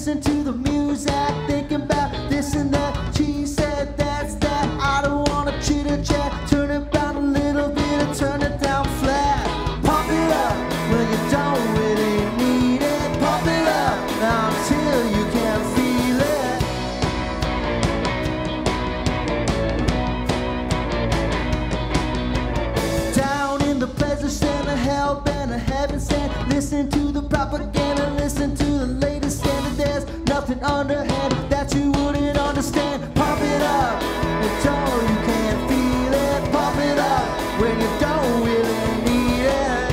listen to the music, thinking about this and that. She said that's that. I don't wanna chitter chat. Turn it down a little bit and turn it down flat. Pump it up when you don't really need it. Pump it up until you can't feel it. Down in the pleasure center, hell bent, a heaven sent. Listen to the propaganda, listen to the latest standard. There's nothing underhand that you wouldn't understand. Pump it up until you can't feel it. Pump it up when you don't really need it.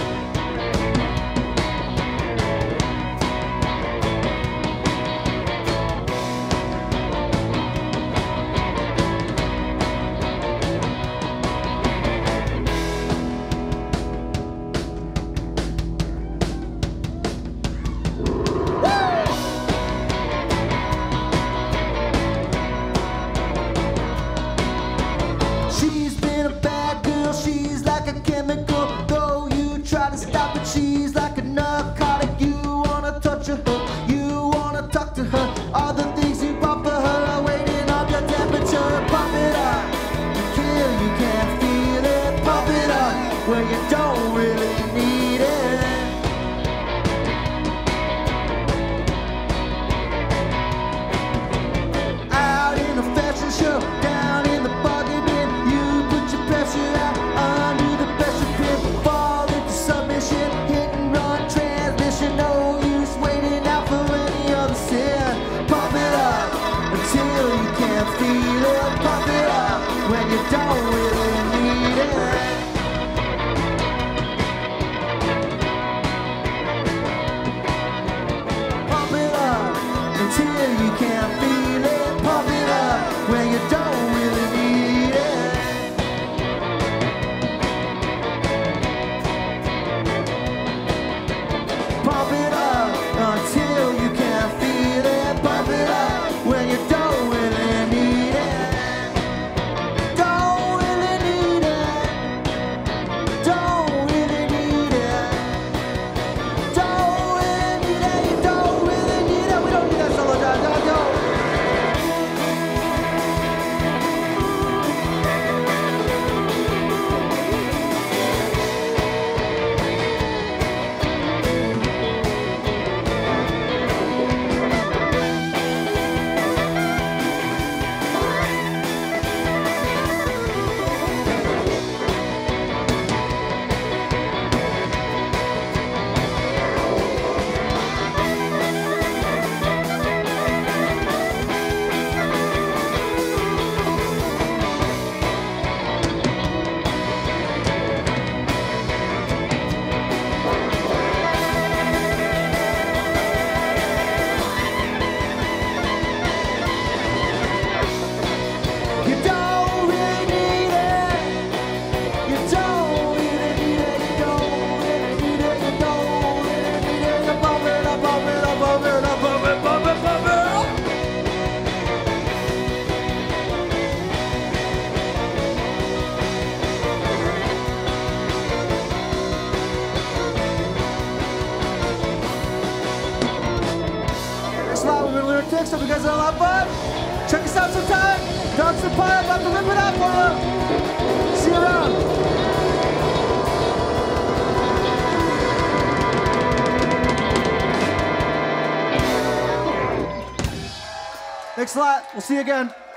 She's been a bad girl, she's like a chemical. Though you try to stop it, she's like a narcotic. You wanna touch her, you wanna talk to her. All the things you bought for her are waiting up your temperature. Pump it up until you can't feel it. Pump it up where you don't really need it. Out in a fashion show, down in the buggy bin, you put your pressure out under the pressure pin. Fall into submission, hit and run transmission. No use waiting out for any other sin. Pump it up until you can't feel it. Pump it up when you don't really need it. Pump it up until you can't feel it. Pump it up when you don't really need it. Pump it up until you can't feel it. Pump it up when you don't really need it. Don't really need it. Don't really need it. Don't really need it. You don't really need it. We don't need that solo, John. Don't. You don't really need it. You don't really need it. You don't really need it. You don't really need it. You pump it up, pump it up, pump it up, pump it, pump it, pump it up. Thanks a lot. We've been Lunar. Hope you guys had a lot of fun. Check us out sometime. Dogs the Pile, about to rip it out for you. See you around. Thanks a lot. We'll see you again.